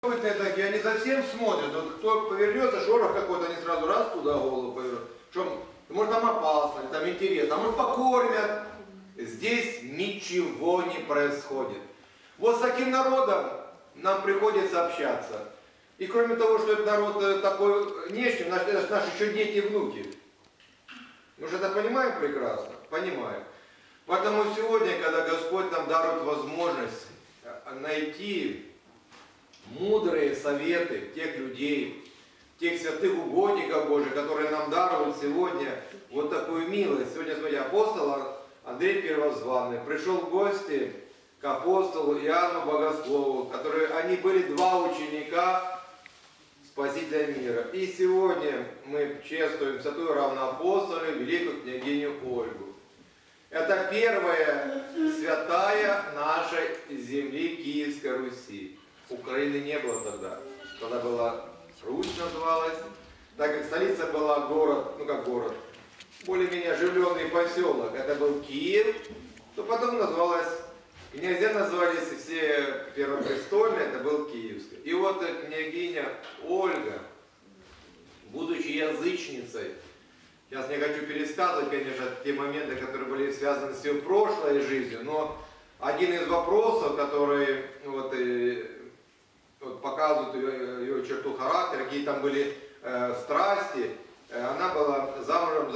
Такие, они совсем смотрят, вот кто повернется, шорох какой-то, они сразу раз туда голову повернут. Что, может там опасно, там интересно, а может покормят. Здесь ничего не происходит. Вот с таким народом нам приходится общаться. И кроме того, что этот народ такой внешний, это наши еще дети и внуки. Мы же это понимаем прекрасно? Понимаем. Поэтому сегодня, когда Господь нам дарует возможность найти мудрые советы тех людей, тех святых угодников Божьих, которые нам даруют сегодня вот такую милость. Сегодня, смотрите, апостол Андрей Первозванный пришел в гости к апостолу Иоанну Богослову, которые, они были два ученика Спасителя мира. И сегодня мы чествуем святую равноапостолию, великую княгиню Ольгу. Это первая святая нашей земли Киевской Руси. Украины не было тогда. Тогда была Русь называлась. Так как столица была город, ну как город, более-менее оживленный поселок, это был Киев, то потом называлась, князья назывались все первопрестольные, это был Киевский. И вот княгиня Ольга, будучи язычницей, сейчас не хочу пересказывать, конечно, те моменты, которые были связаны с ее прошлой жизнью, но один из вопросов, который вот показывают ее черту характера, какие там были страсти, она была замужем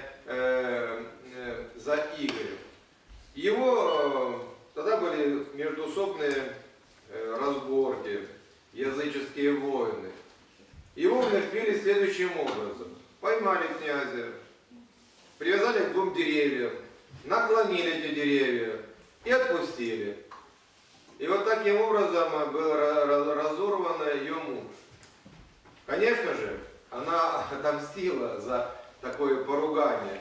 за Игорем. Его тогда были междоусобные разборки, языческие войны. Его умертвили следующим образом. Поймали князя, привязали к двум деревьям, наклонили эти деревья и отпустили. И вот таким образом был разорван ее муж. Конечно же, она отомстила за такое поругание.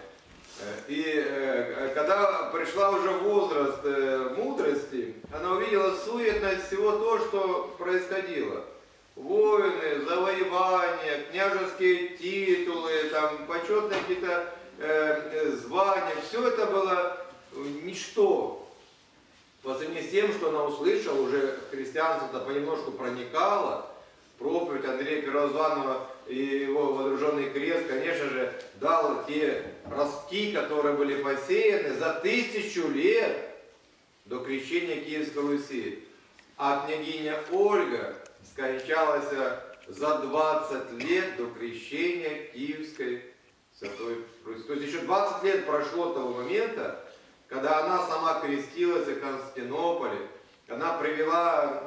И когда пришла уже возраст мудрости, она увидела суетность всего того, что происходило. Войны, завоевания, княжеские титулы, там, почетные какие-то звания, все это было ничто. По сравнению с тем, что она услышала, уже христианство-то понемножку проникало, проповедь Андрея Первозванного и его водруженный крест, конечно же, дал те ростки, которые были посеяны за 1000 лет до крещения Киевской Руси. А княгиня Ольга скончалась за 20 лет до крещения Киевской Святой Руси. То есть еще 20 лет прошло того момента, когда она сама крестилась в Константинополе, она привела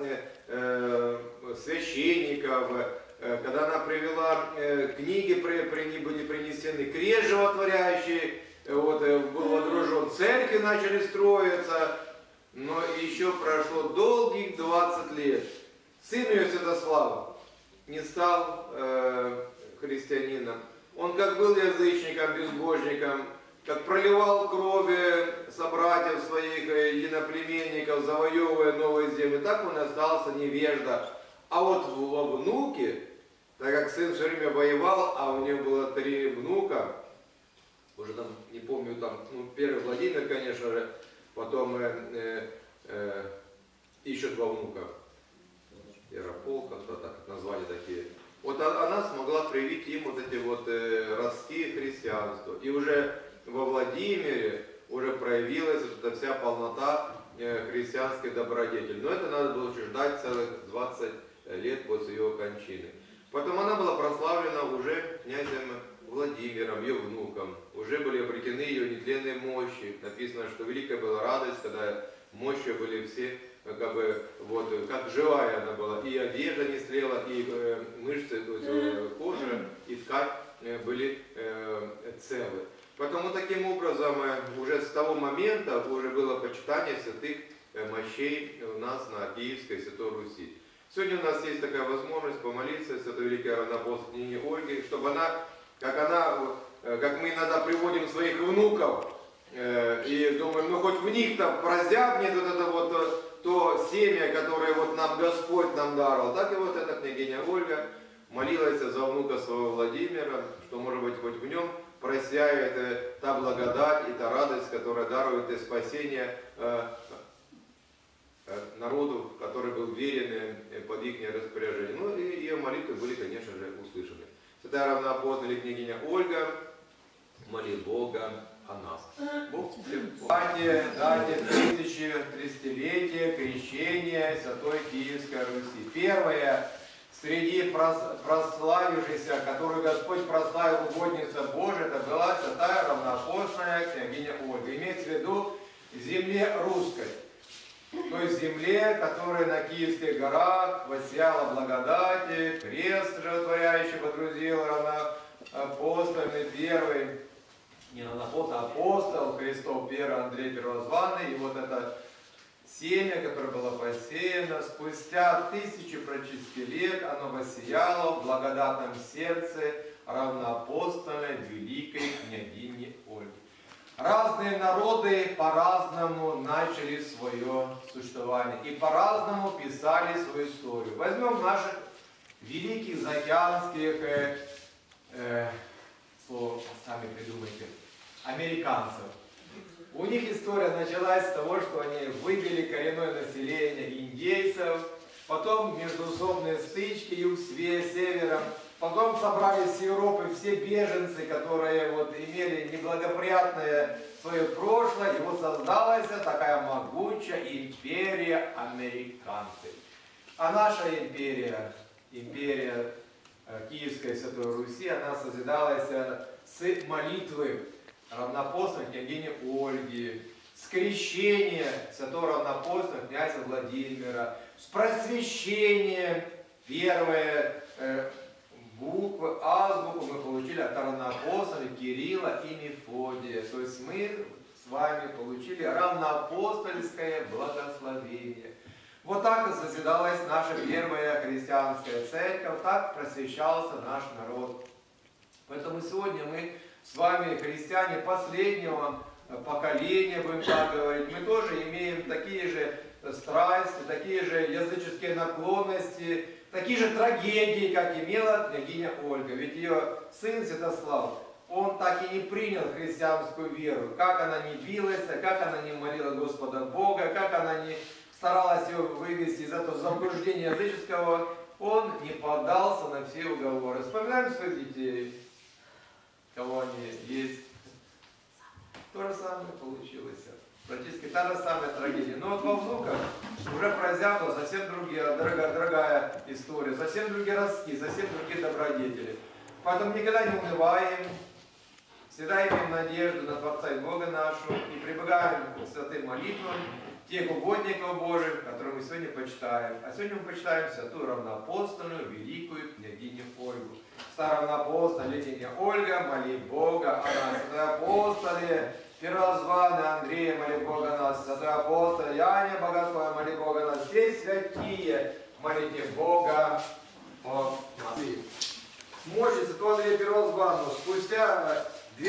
священников, когда она привела книги, были принесены, крест животворящий, вот, был водружен, церкви начали строиться, но еще прошло долгих 20 лет. Сын ее, Святослав, не стал христианином. Он как был язычником, безбожником, как проливал крови собратьев своих, единоплеменников, завоевывая новые земли, так он и остался невежда. А вот во внуке, так как сын все время воевал, а у него было 3 внука, уже там, не помню, там, ну, первый Владимир, конечно же, потом еще 2 внука, Ярополк, как-то так назвали такие. Вот она смогла привить им вот эти вот ростки христианства. И уже во Владимире уже проявилась вот эта вся полнота христианской добродетели. Но это надо было ждать целых 20 лет после ее кончины. Потом она была прославлена уже князем Владимиром, ее внуком. Уже были обретены ее нетленные мощи. Написано, что великая была радость, когда мощи были все, как бы, вот, как живая она была. И одежда не слела, и мышцы, то есть кожа, и ткань были целы. Потому таким образом уже с того момента уже было почитание святых мощей у нас на Киевской Святой Руси. Сегодня у нас есть такая возможность помолиться Святой Великой Равноапостольной княгине Ольге, чтобы она, как мы иногда приводим своих внуков, и думаем, ну хоть в них-то прозябнет вот это вот то семя, которое вот нам Господь нам даровал. Так и вот эта княгиня Ольга молилась за внука своего Владимира, что может быть хоть в нем просияет та благодать и та радость, которая дарует и спасение народу, который был был верен под их распоряжение. Ну и ее молитвы были, конечно же, услышаны. Святая равноапостольная княгиня Ольга, моли Бога о нас. Бог дате 1300-летия крещения Святой Киевской Руси. Первое среди прославившихся, которую Господь прославил угодница Божия, это была Святая равноапостольная княгиня Ольга. Имеется в виду земле русской. Той земле, которая на Киевских горах воссияла благодати, крест животворяющий водрузил равноапостольный первый, не равноапостол, а апостол Христов первый Андрей Первозванный. И вот это семя, которое было посеяно, спустя 1000 практически лет оно воссияло в благодатном сердце равноапостольной великой княгини Ольги. Разные народы по-разному начали свое существование и по-разному писали свою историю. Возьмем наших великих заокеанских, слово сами придумайте, американцев. У них история началась с того, что они выбили коренное население индейцев, потом междуусобные стычки юг с севером, потом собрались с Европы все беженцы, которые вот имели неблагоприятное свое прошлое, и вот создалась такая могучая империя американцев. А наша империя, империя Киевской Святой Руси, она созидалась с молитвы равноапостольной княгини Ольги, с крещения святого равноапостольного князя Владимира, с просвещения первые буквы, азбуку мы получили от равноапостолов Кирилла и Мефодия. То есть мы с вами получили равноапостольское благословение. Вот так и созидалась наша первая христианская церковь, так просвещался наш народ. Поэтому сегодня мы с вами, христиане последнего поколения, будем так говорить, мы тоже имеем такие же страсти, такие же языческие наклонности, такие же трагедии, как имела княгиня Ольга. Ведь ее сын Святослав, он так и не принял христианскую веру. Как она не билась, как она не молила Господа Бога, как она не старалась его вывести из этого заблуждения языческого, он не поддался на все уговоры. Вспоминаем своих детей, кого они есть. То же самое получилось. Практически та же самая трагедия. Но вот во внуках уже произошла совсем другая история, совсем другие ростки, совсем другие добродетели. Поэтому никогда не унываем, всегда имеем надежду на Творца и Бога нашу и прибегаем к святым молитвам тех угодников Божьих, которые мы сегодня почитаем. А сегодня мы почитаем святую равноапостольную великую княгиню Ольгу. Старая равноапостольная княгиня Ольга, моли Бога о нас. Святой апостоле Первозванный Андрей, моли Бога о нас. Святой апостол Яне, богословие, моли Бога о нас. Все святие, молите Бога о нас. Мощи святого Андрея Первозванного спустя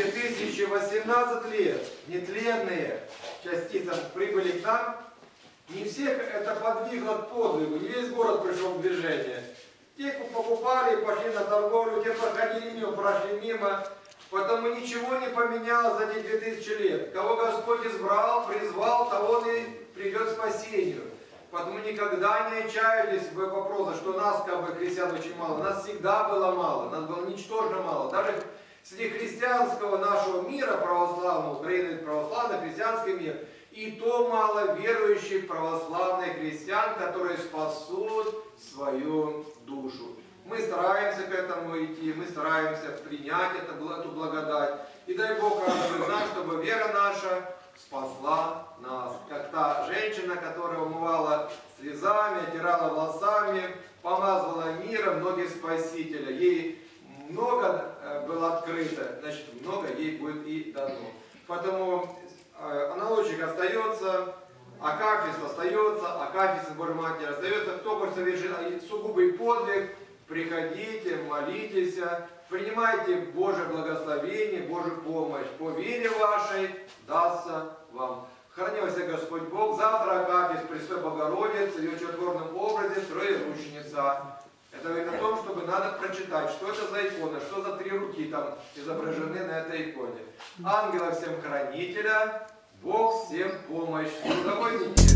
2018 лет нетленные частицы прибыли к нам. Не всех это подвигло к подвигу, не весь город пришел в движение. Те покупали, пошли на торговлю, те проходили мимо, прошли мимо. Потому ничего не поменялось за эти 2000 лет. Кого Господь избрал, призвал, того Он и придет к спасению. Потому никогда не отчаялись в вопросе, что нас, как бы, христиан очень мало. Нас всегда было мало, нас было ничтожно мало. Даже среди христианского нашего мира православного, Украины православный, христианский мир, и то мало верующих православных христиан, которые спасут свою душу. Мы стараемся к этому идти, мы стараемся принять эту благодать. И дай Бог радует нас, чтобы вера наша спасла нас. Как та женщина, которая умывала слезами, отирала волосами, помазывала миром ноги Спасителя. Ей много было открыто, значит, много ей будет и дано. Поэтому аналогик остается, акафист остается, акафист Божьей Матери остается. Кто хочет совершить сугубый подвиг, приходите, молитесь, принимайте Божье благословение, Божью помощь. По вере вашей дастся вам. Храни вас Господь Бог. Завтра акафист Престой Богородицы, ее чудотворном образе Троерученица. Это говорит о том, чтобы надо прочитать, что это за икона, что за 3 руки там изображены на этой иконе. Ангела всем хранителя, Бог всем помощь. Трудовой недели.